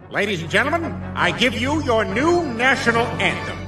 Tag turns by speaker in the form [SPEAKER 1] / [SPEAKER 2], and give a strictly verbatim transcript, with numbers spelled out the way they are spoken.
[SPEAKER 1] Ladies and gentlemen, I give you your new national anthem.